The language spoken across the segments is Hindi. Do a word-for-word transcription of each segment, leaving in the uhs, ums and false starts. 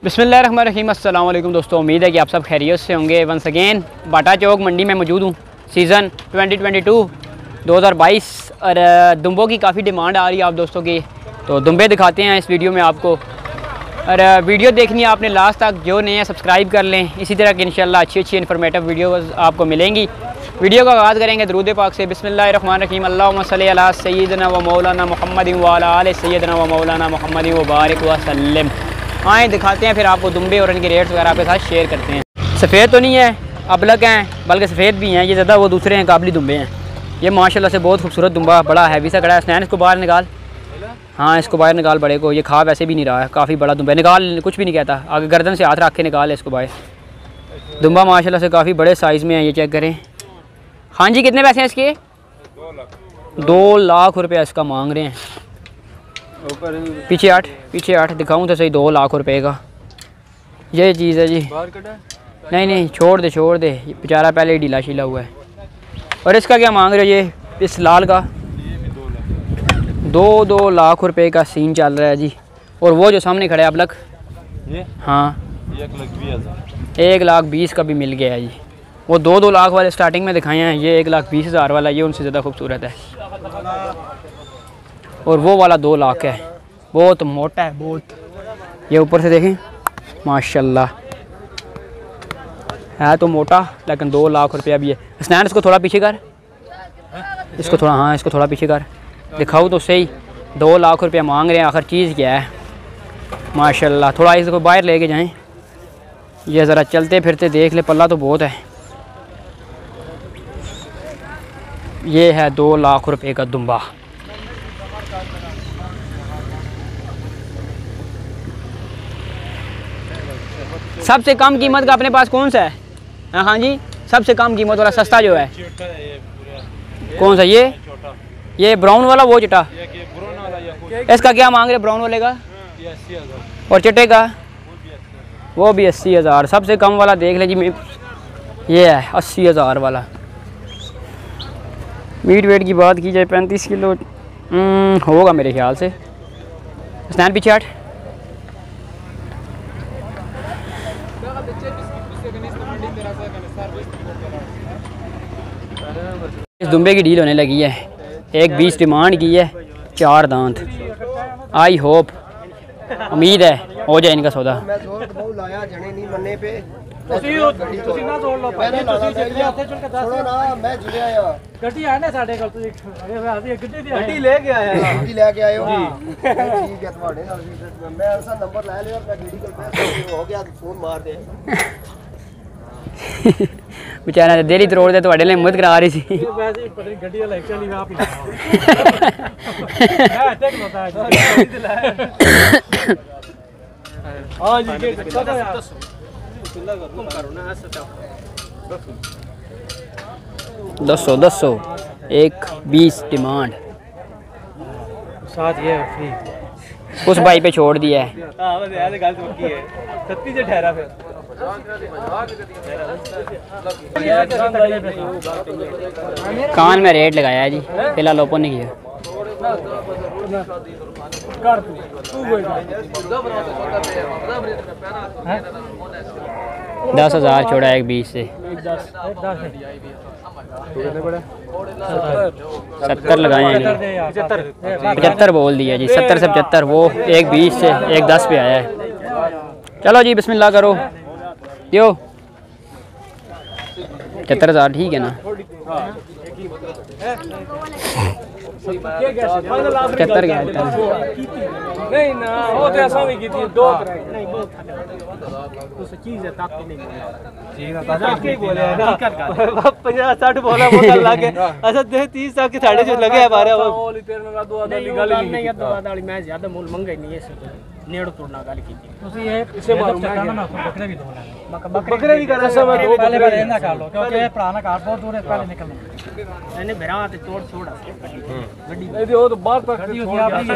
बिस्मिल्लाहिर्रहमानिर्रहीम। अस्सलाम वालेकुम दोस्तों, उम्मीद है कि आप सब खैरियत से होंगे। वंस अगेन बाटा चौक मंडी में मौजूद हूँ। सीज़न ट्वेंटी ट्वेंटी टू दो हज़ार बाईस और दुम्बों की काफ़ी डिमांड आ रही है आप दोस्तों की, तो दुम्बे दिखाते हैं इस वीडियो में आपको। और वीडियो देखनी है आपने लास्ट तक, जो नहीं है सब्सक्राइब कर लें। इसी तरह की इंशाल्लाह अच्छी अच्छी इन्फॉर्मेटिव वीडियोज़ आपको मिलेंगी। वीडियो का आगाज़ करेंगे दरूद पाक से। बिस्मिल्लाहिर्रहमानिर्रहीम। अल्लाहुम्मा सल्ली अला सय्यिदना व मौलाना मुहम्मदिन व अला आलि सय्यिदना व मौलाना मुहम्मदिन व बारिक व सल्लिम। आएँ दिखाते हैं फिर आपको दुम्बे और इनके रेट्स वगैरह आपके साथ शेयर करते हैं। सफ़ेद तो नहीं है, अबलग हैं, बल्कि सफ़ेद भी हैं। ये ज़्यादा वो दूसरे हैं, काबली दुम्बे हैं। ये माशाल्लाह से बहुत खूबसूरत दुम्बा, बड़ा हैवी सा खड़ा है। स्नैन इसको बाहर निकाल, हाँ इसको बाहर निकाल बड़े को। ये खा वैसे भी नहीं रहा है, काफ़ी बड़ा दुम्बा निकाल, कुछ भी नहीं कहता। आगे गर्दन से हाथ रख के निकाल इसको बाहर। दुम्बा माशाल्लाह से काफ़ी बड़े साइज़ में है, ये चेक करें। हाँ जी, कितने पैसे हैं इसके? दो लाख दो लाख रुपये इसका मांग रहे हैं। पीछे आठ पीछे आठ दिखाऊं तो सही, दो लाख रुपए का ये चीज़ है जी। नहीं नहीं छोड़ दे छोड़ दे, बेचारा पहले ही ढीला शीला हुआ है। और इसका क्या मांग रहे हो? ये इस लाल का दो दो लाख रुपए का सीन चल रहा है जी। और वो जो सामने खड़ा है अब लग, हाँ एक लाख बीस का भी मिल गया है जी। वो दो दो लाख वाले स्टार्टिंग में दिखाए हैं, ये एक लाख बीस हज़ार वाला ये उनसे ज़्यादा खूबसूरत है। और वो वाला दो लाख है, बहुत मोटा है बहुत। ये ऊपर से देखें माशाल्लाह है तो मोटा, लेकिन दो लाख रुपया भी है। स्नैन इसको थोड़ा पीछे कर, इसको थोड़ा, हाँ इसको थोड़ा पीछे कर, दिखाओ तो सही। दो लाख रुपया मांग रहे हैं, आखिर चीज़ क्या है माशाल्लाह। थोड़ा इसको बाहर लेके जाएं, ये ज़रा चलते फिरते देख ले, पल्ला तो बहुत है। ये है दो लाख रुपए का दुम्बा। सबसे कम कीमत का अपने पास कौन सा है? हाँ हाँ जी, सबसे कम कीमत वाला सस्ता जो है कौन सा? ये ये ब्राउन वाला, वो चिट्टा, इसका क्या मांग रहे ब्राउन वाले का? और चिट्टे का वो भी अस्सी हज़ार। सबसे कम वाला देख ले जी, ये है अस्सी हज़ार वाला। मीट वेट की बात की जाए पैंतीस किलो होगा मेरे ख्याल से। स्नैन पीछे आठ। इस दुम्बे की डील होने लगी है, एक बीस डिमांड की है, चार दांत। आई होप, उम्मीद है हो जाए इनका सौदा। बेचारा देरी तरोड़ दे ਤੁਹਾਡੇ ਲਈ हिम्मत करा रही थी। दसो दसो एक बीस डिमांड साथ ये फ्री उस भाई पे छोड़ दिया है। कान में रेट लगाया है जी, फिलहाल ओपन नहीं किया। दस हज़ार छोड़ा एक बीस से, सत्तर लगाए हैं, पचहत्तर बोल दिया जी। सत्तर से पचहत्तर, वो एक बीस से एक दस पे आया है। चलो जी बिस्मिल्लाह करो, दियो पचहत्तर हज़ार ठीक है ना? पचहत्तर क्या नहीं ना, वो तो ऐसा भी की थी दो नहीं वो तो चीज है, ताकत नहीं है बोले ना पचास साठ बोला वो कर लागे। अच्छा दे तीस तक के साढ़े जो लगे हमारे वो लीटर में दो आधा निकाल नहीं है, दो आधा वाली मैं ज्यादा मूल महंगा ही नहीं है। नेड़ तोड़ना गल की ਤੁਸੀਂ ਇਹ ਇਸੇ ਮਾਰੂ ਮੈਂ ਨਾ ਬੱਕਰੇ ਵੀ ਦੋਣਾ ਬੱਕਰੇ ਵੀ ਕਰਾਂ ਸਭ ਦੋ ਪਹਿਲੇ ਪਹਿਲੇ ਇਹਨਾਂ ਕਰ ਲੋ, ਕਿਉਂਕਿ ਇਹ ਪੁਰਾਣਾ ਘਰ ਬਹੁਤ ਦੂਰ ਹੈ, ਪਹਿਲੇ ਨਿਕਲਣਾ ਇਹਨੇ ਭਰਾ ਤੇ ਤੋੜ ਛੋੜ ਗੱਡੀ ਇਹਦੇ ਉਹ ਤਾਂ ਬਾਹਰ ਤੱਕ ਖੜੀ ਹੋ ਆਪਣੀ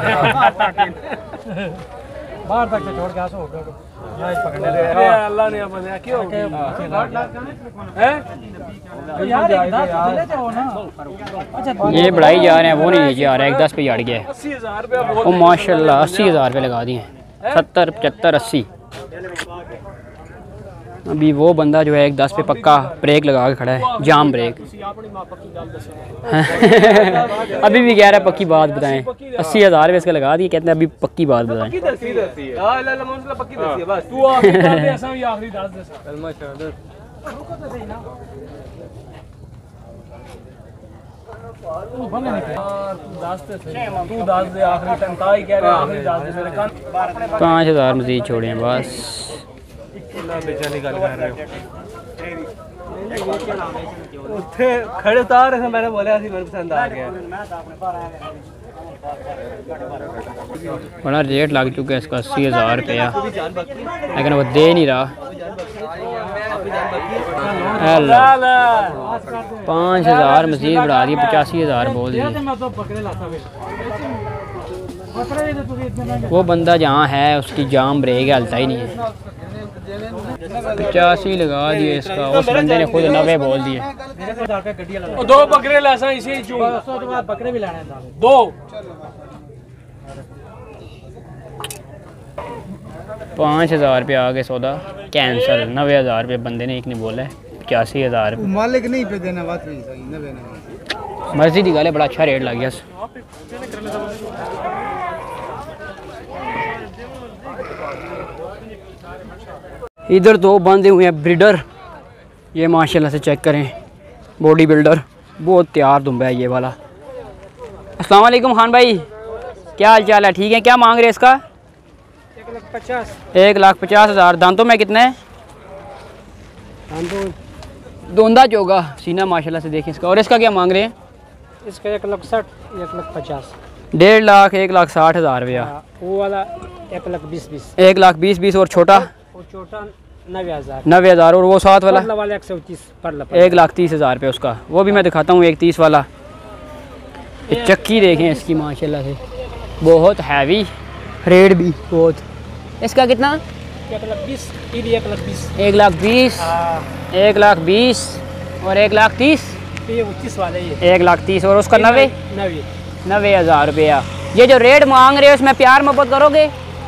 बाहर तक से छोड़ के आसो हो गया मैच पकड़ने लगे। अरे अल्लाह ने बनाया क्यों हैं यार, एक दस ले जाओ ना। अच्छा ये बढ़ाई जा रहे हैं, वो नहीं नीचे आ रहा है, एक दस पे अड़ गया है। अस्सी हज़ार रुपया ओ माशाल्लाह अस्सी हज़ार रुपये लगा दिए हैं। सत्तर पचहत्तर अस्सी अभी वो बंदा जो है एक दस पे पक्का ब्रेक लगा के खड़ा है, जाम ब्रेक। अभी भी कह रहा है पक्की बात बताएं। अस्सी हज़ार रुपये इसका लगा दिए, कहते हैं अभी पक्की बात बताएं। पाँच हज़ार मजीद छोड़े हैं बस। खड़े उतार मैंने बोला मेरे पसंद आ गया। बड़ा रेट लग चुका है इसका, अस्सी हज़ार रुपया, लेकिन वो दे नहीं रहा। पाँच हज़ार मजीद बढ़ा दिए, पचासी हज़ार बोल दिए। वो बंदा जहाँ है उसकी जाम ब्रेक हलता ही नहीं है। पचासी लगा दिए इसका, उस बंदे ने खुद नब्बे बोल दिए। दो बकरे लासा इसे बकरे भी लाने दो। पाँच हज़ार रुपये आ गए सौदा कैंसल। नब्बे हज़ार रुपये बंदे ने एक ने बोला है, पचासी हज़ार मालिक नहीं पे देना बात भी सही। मर्जी की गल है, बड़ा अच्छा रेट लग गया। इधर दो बंदे हुए हैं ब्रीडर, ये माशाल्लाह से चेक करें, बॉडी बिल्डर, बहुत तैयार दुम्बा है ये वाला। अस्सलाम वालेकुम खान भाई, क्या हाल चाल है? ठीक है। क्या मांग रहे हैं इसका? एक लाख पचास। एक लाख पचास हज़ार। दांतों में कितने हैं? दोंदा चोगा, सीना माशाल्लाह से देखें इसका। और इसका क्या मांग रहे हैं? इसका एक लाख साठ, एक लाख पचास। डेढ़ लाख एक लाख साठ हज़ार रुपया। वो वाला एक लाख बीस बीस। एक लाख बीस बीस। और छोटा? वो छोटा नब्बे हज़ार। नब्बे हज़ार। और वो सात वाला? वाला एक सौ तीस पर एक लाख तीस हज़ार रुपये उसका। वो भी मैं दिखाता हूँ, एक तीस वाला। ये चक्की देखें इसकी माशाल्लाह से, बहुत हैवी, रेट भी बहुत। इसका कितना? एक लाख बीस। एक लाख बीस। एक लाख बीस, एक लाख बीस और एक लाख तीस। उच्चीस वाला ये एक लाख तीस। और उसका नब्बे नब्बे नब्बे हज़ार रुपया। ये जो रेट मांग रहे हो इसमें प्यार मोहब्बत करोगे?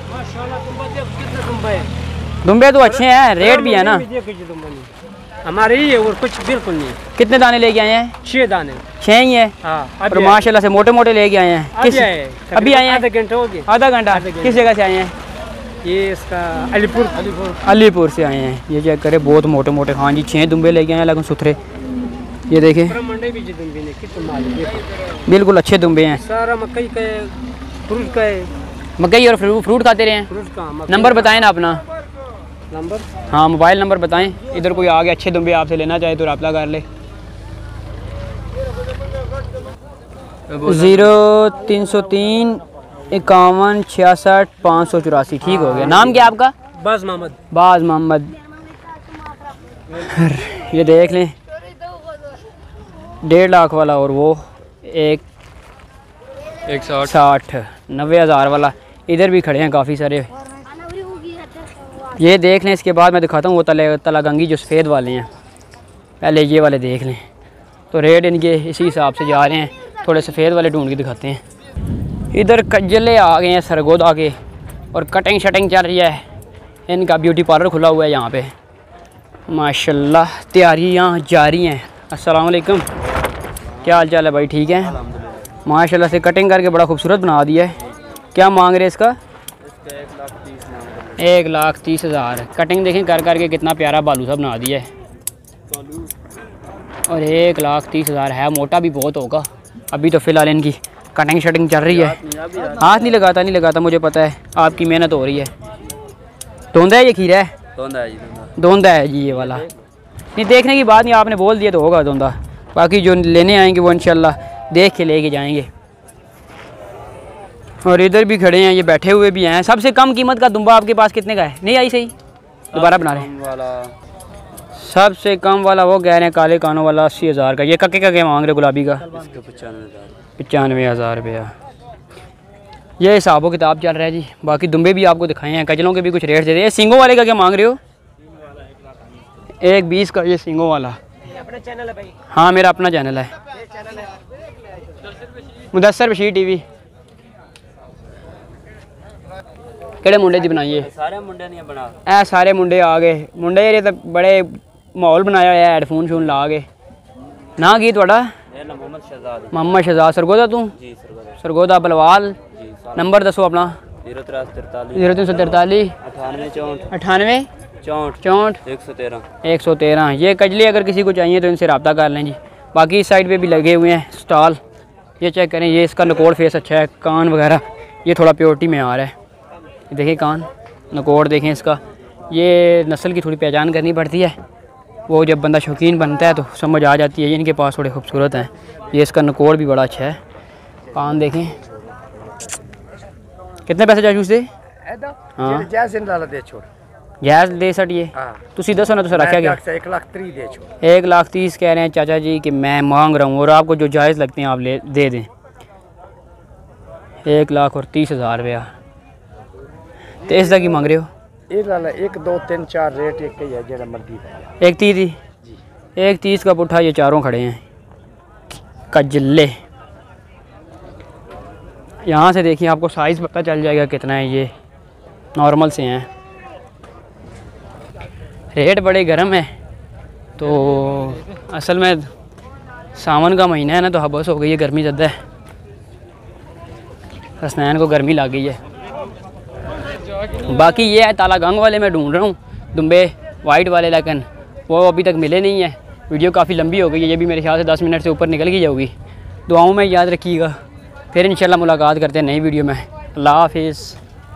दुम्बे तो अच्छे हैं, रेट भी है ना? हमारे ही है और कुछ बिल्कुल नहीं। कितने दाने लेके आए हैं? छः दाने। छः ही है? हाँ, और माशाल्लाह से मोटे मोटे लेके आए हैं। किस अभी आए हैं? आधा घंटा हो गया। आधा घंटा। किस जगह से आए हैं? ये इसका अलीपुर अलीपुर अलीपुर से आए हैं। ये चेक करें, बहुत मोटे मोटे। हाँ जी, छः दुम्बे लेके आए हैं, लेकिन सुथरे। ये देखें, बिल्कुल अच्छे दुम्बे हैं। सारा मकई का फ्रूट का है। मकई और फ्रूट फ्रूट खाते रहे हैं। फ्रूट का नंबर बताएं ना अपना। नंबर? हाँ, मोबाइल नंबर बताएं। इधर कोई आगे अच्छे दुम्बे आपसे लेना चाहे तो रब्ता कर ले। ज़ीरो तीन सौ तीन इक्यावन छियासठ पाँच सौ चौरासी। ठीक हो गया। नाम क्या आपका? बाज मोहम्मद। बाज मोहम्मद। ये देख लें, डेढ़ लाख वाला और वो एक एक साठ साठ नब्बे हज़ार वाला। इधर भी खड़े हैं काफ़ी सारे। ये देख लें। इसके बाद मैं दिखाता हूँ वो तले तलागंगी जो सफ़ेद वाले हैं। पहले ये वाले देख लें, तो रेट इनके इसी हिसाब से जा रहे हैं। थोड़े सफ़ेद वाले ढूंढ के दिखाते हैं। इधर कजले आ गए हैं सरगोदा के, और कटिंग शटिंग चल रही है। इनका ब्यूटी पार्लर खुला हुआ है यहाँ पे माशाल्लाह। तैयारियाँ जारी हैं। अस्सलाम वालेकुम, क्या हाल चाल है भाई? ठीक है माशाल्लाह से। कटिंग करके बड़ा खूबसूरत बना दिया है। क्या मांग रहे हैं इसका? एक लाख तीस हज़ार। कटिंग देखें कर करके कितना प्यारा बालू सा बना दिया है। और एक लाख तीस हज़ार है। मोटा भी बहुत होगा। अभी तो फ़िलहाल इनकी कटिंग शटिंग चल रही है। हाथ नहीं लगाता नहीं लगाता मुझे पता है, आपकी मेहनत हो रही है। धोंदा है ये खीरा है? धोंदा है जी। धोंदा है जी ये वाला। नहीं, देखने की बात नहीं, आपने बोल दिया तो होगा धोंदा। बाकी जो लेने आएंगे वो इंशाल्लाह देख के लेके जाएंगे। और इधर भी खड़े हैं, ये बैठे हुए भी हैं। सबसे कम कीमत का दुम्बा आपके पास कितने का है? नहीं आई सही, दोबारा बना रहे हैं। सबसे कम वाला वो कह रहे हैं काले कानों वाला अस्सी हज़ार का। ये कक्के का क्या मांग रहे गुलाबी का? पचानवे हज़ार रुपया। ये हिसाबो किताब चल रहा है जी। बाकी दुम्बे भी आपको दिखाए हैं, कजलों के भी कुछ रेट दे रहे हैं। सींगों वाले का क्या मांग रहे हो? एक बीस का ये सींगों वाला। अपना चैनल है भाई? हाँ, मेरा अपना चैनल है, मुदस्सर बशीर टीवी। ਕਿਹੜੇ ਮੁੰਡੇ ਦੀ ਬਣਾਈ ਹੈ? ਸਾਰੇ ਮੁੰਡਿਆਂ ਦੀਆਂ ਬਣਾ। ਇਹ ਸਾਰੇ ਮੁੰਡੇ ਆ ਗਏ, ਮੁੰਡੇ ਜਿਹੜੇ ਤਾਂ ਬੜੇ ਮਾਹੌਲ ਬਣਾਇਆ ਹੋਇਆ ਹੈਡਫੋਨ ਸ਼ੂਨ ਲਾ ਕੇ। ਨਾ ਕੀ ਤੁਹਾਡਾ? ਮੇਰਾ ਨਾਮ ਮੁਹੰਮਦ ਸ਼ਹਜ਼ਾਦ ਹੈ। ਮੁਹੰਮਦ ਸ਼ਹਜ਼ਾਦ। ਸਰਗੋਦਾ ਤੂੰ? ਜੀ ਸਰਗੋਦਾ। ਸਰਗੋਦਾ ਬਲਵਾਲ। ਜੀ। ਨੰਬਰ ਦੱਸੋ अपना। जीरो त्रै सौ तिरतालीस जीरो तीन सौ तिरतालीस अठानवे चौंठ अठानवे चौंठ चौंठ एक सौ तेरह एक सौ तेरह। ये कजली अगर किसी को चाहिए तो इनसे रब्ता कर लें जी। बाकी इस साइड पे भी लगे हुए हैं स्टॉल, ये चेक करें। ये इसका नकोड़ फेस अच्छा है, कान वगैरह ये थोड़ा प्योरिटी में आ रहा है। देखिए कान नकोड़ देखें इसका, ये नस्ल की थोड़ी पहचान करनी पड़ती है। वो जब बंदा शौकीन बनता है तो समझ आ जाती है। ये इनके पास थोड़े खूबसूरत हैं। ये इसका नकोड़ भी बड़ा अच्छा है। कान देखें। कितने पैसे चाचू से? हाँ गैस दे सटिए तुसी दसो ना, तुसा रखा गया एक लाख तीस दे छोड़। एक लाख तीस कह रहे हैं चाचा जी कि मैं मांग रहा हूँ, और आपको जो जायज़ लगते हैं आप ले दे दें। एक लाख और तीस हज़ार रुपया। तो इसका की मांग रहे हो? एक दो तीन चार रेट एक ही है, जेड़ा मर्जी है। एक तीस ही, एक तीस का पुट्ठा। ये चारों खड़े हैं कजले। यहाँ से देखिए आपको साइज़ पता चल जाएगा कितना है। ये नॉर्मल से हैं। रेट बड़े गर्म है। तो असल में सावन का महीना है ना, तो हबस हो गई है, गर्मी ज़्यादा है। हसनैन को गर्मी लग गई है। बाकी ये है ताला गंग वाले मैं ढूंढ रहा हूँ, दुम्बे वाइट वाले, लेकिन वो अभी तक मिले नहीं है। वीडियो काफ़ी लंबी हो गई है, ये भी मेरे ख्याल से दस मिनट से ऊपर निकल गई जाऊगी। दुआओं में याद रखिएगा। फिर इंशाल्लाह मुलाकात करते हैं नई वीडियो में। अल्लाह हाफिज़।